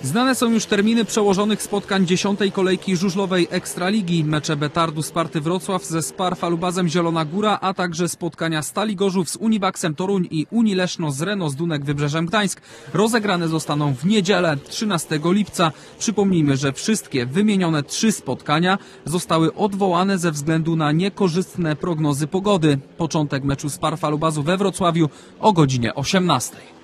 Znane są już terminy przełożonych spotkań 10. kolejki żużlowej Ekstraligi. Mecze Betardu Sparty Wrocław ze Spar Falubazem Zielona Góra, a także spotkania Stali Gorzów z Uniwaksem Toruń i Unii Leszno z Reno z Dunek Wybrzeżem Gdańsk rozegrane zostaną w niedzielę 13 lipca. Przypomnijmy, że wszystkie wymienione 3 spotkania zostały odwołane ze względu na niekorzystne prognozy pogody. Początek meczu Spar Falubazu we Wrocławiu o godzinie 18.